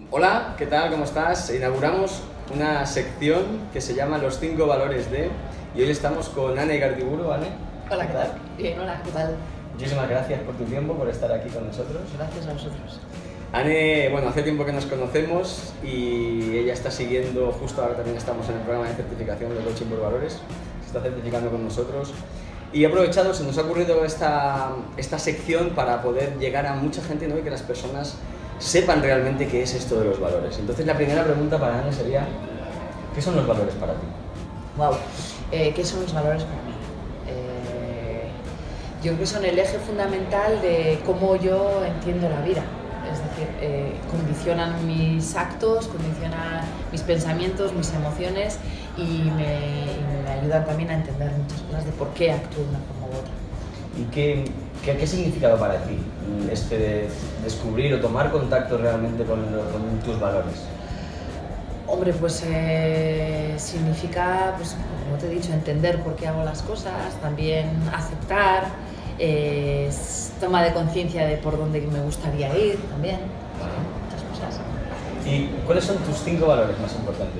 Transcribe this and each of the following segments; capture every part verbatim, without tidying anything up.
Hola, ¿qué tal? ¿Cómo estás? Inauguramos una sección que se llama Los cinco valores de... Y hoy estamos con Ane Gartiburu. Ane, hola, ¿qué tal? Bien, hola, ¿qué tal? Muchísimas gracias por tu tiempo, por estar aquí con nosotros. Gracias a vosotros. Ane, bueno, hace tiempo que nos conocemos y ella está siguiendo, justo ahora también estamos en el programa de certificación de Coaching por Valores, se está certificando con nosotros. Y he aprovechado, se nos ha ocurrido esta, esta sección para poder llegar a mucha gente, ¿no? Y que las personas sepan realmente qué es esto de los valores. Entonces la primera pregunta para Ane sería, ¿qué son los valores para ti? Wow, eh, ¿qué son los valores para mí? Eh, yo creo que son el eje fundamental de cómo yo entiendo la vida. Es decir, eh, condicionan mis actos, condicionan mis pensamientos, mis emociones y me, y me ayudan también a entender muchas cosas de por qué actúo de una forma u otra. ¿Y qué, qué, qué significado para ti este de descubrir o tomar contacto realmente con, con tus valores? Hombre, pues eh, significa, pues, como te he dicho, entender por qué hago las cosas, también aceptar, eh, toma de conciencia de por dónde me gustaría ir también, muchas cosas. ¿Y cuáles son tus cinco valores más importantes?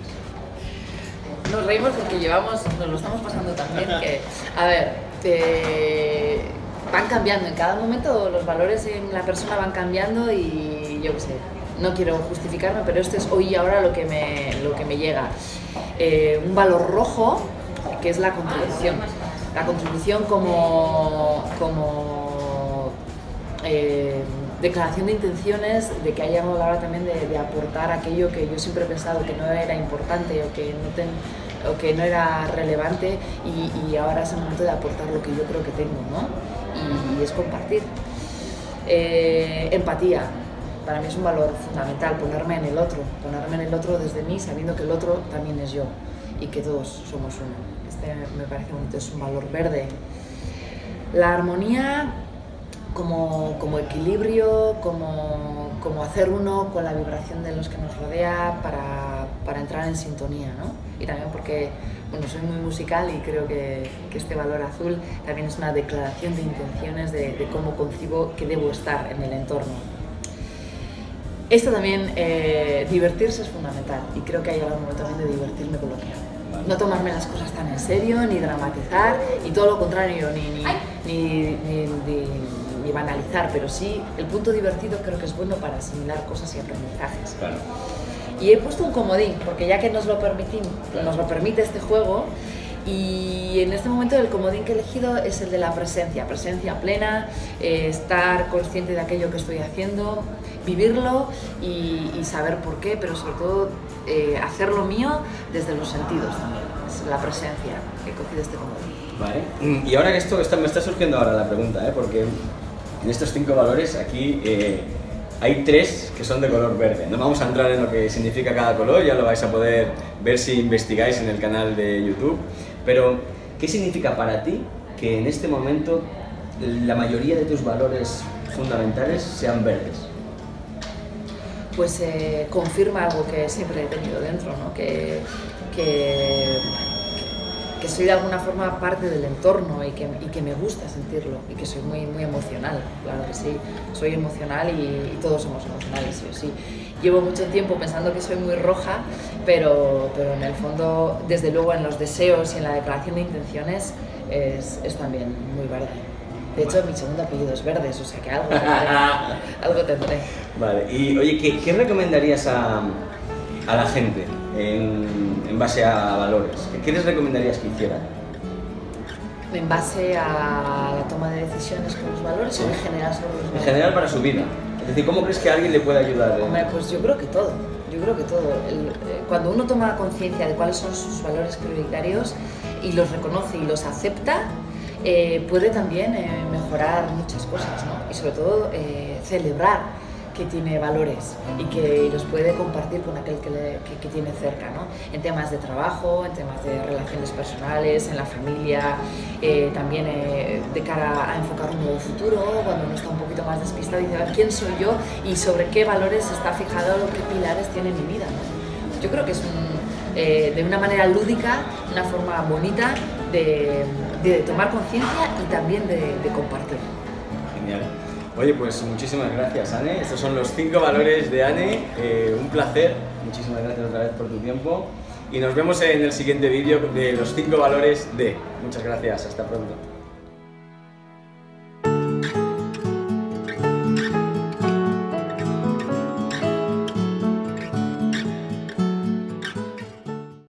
Nos reímos porque llevamos, nos lo estamos pasando también, que, a ver, te, van cambiando, en cada momento los valores en la persona van cambiando y yo qué sé, no quiero justificarme, pero esto es hoy y ahora lo que me, lo que me llega. Eh, un valor rojo, que es la contribución. La contribución como, como eh, declaración de intenciones de que ha llegado la hora también de, de aportar aquello que yo siempre he pensado que no era importante o que no, ten, o que no era relevante y, y ahora es el momento de aportar lo que yo creo que tengo, ¿no? Y, y es compartir. Eh, empatía. Para mí es un valor fundamental, ponerme en el otro, ponerme en el otro desde mí, sabiendo que el otro también es yo y que todos somos uno. Este me parece bonito, es un valor verde. La armonía como, como equilibrio, como, como hacer uno con la vibración de los que nos rodea para, para entrar en sintonía, ¿no? Y también porque, bueno, soy muy musical y creo que, que este valor azul también es una declaración de intenciones de, de cómo concibo que debo estar en el entorno. Esto también, eh, divertirse es fundamental y creo que ha llegado el momento también de divertirme con lo que hago. No tomarme las cosas tan en serio, ni dramatizar, y todo lo contrario, ni, ni, ni, ni, ni, ni banalizar, pero sí, el punto divertido creo que es bueno para asimilar cosas y aprendizajes. Claro. Y he puesto un comodín, porque ya que nos lo, permitimos, claro, nos lo permite este juego, y en este momento el comodín que he elegido es el de la presencia, presencia plena, eh, estar consciente de aquello que estoy haciendo, vivirlo y, y saber por qué, pero sobre todo eh, hacerlo mío desde los sentidos también, es la presencia que he cogido este comodín. Vale, y ahora que esto está, me está surgiendo ahora la pregunta, ¿eh? Porque en estos cinco valores aquí eh, hay tres que son de color verde. No vamos a entrar en lo que significa cada color, ya lo vais a poder ver si investigáis en el canal de YouTube. Pero, ¿qué significa para ti que en este momento la mayoría de tus valores fundamentales sean verdes? Pues eh, confirma algo que siempre he tenido dentro, ¿no? Que, que, que soy de alguna forma parte del entorno y que, y que me gusta sentirlo y que soy muy, muy emocional, claro que sí, soy emocional y, y todos somos emocionales, sí o sí. Llevo mucho tiempo pensando que soy muy roja, pero, pero en el fondo, desde luego en los deseos y en la declaración de intenciones es, es también muy verde. De hecho, mi segundo apellido es Verdes, o sea que algo tendré. algo tendré. Vale, y oye, ¿qué, qué recomendarías a, a la gente en, en base a valores? ¿Qué les recomendarías que hicieran? ¿En base a la toma de decisiones con los valores o en general sobre los valores? En general para su vida. Es decir, ¿cómo crees que alguien le puede ayudar? Hombre, pues yo creo que todo. Yo creo que todo. El, eh, cuando uno toma conciencia de cuáles son sus valores prioritarios y los reconoce y los acepta, eh, puede también eh, mejorar muchas cosas, ¿no? Y sobre todo eh, celebrar que tiene valores y que los puede compartir con aquel que, le, que, que tiene cerca, ¿no? En temas de trabajo, en temas de relaciones personales, en la familia, eh, también eh, de cara a enfocar un nuevo futuro, cuando uno está un poquito más despistado y dice, a ver, ¿quién soy yo? Y sobre qué valores está fijado, qué pilares tiene mi vida, ¿no? Yo creo que es un, eh, de una manera lúdica, una forma bonita de, de tomar conciencia y también de, de compartir. Genial. Oye, pues muchísimas gracias, Anne. Estos son los cinco valores de Anne. Eh, un placer. Muchísimas gracias otra vez por tu tiempo. Y nos vemos en el siguiente vídeo de los cinco valores de. Muchas gracias. Hasta pronto.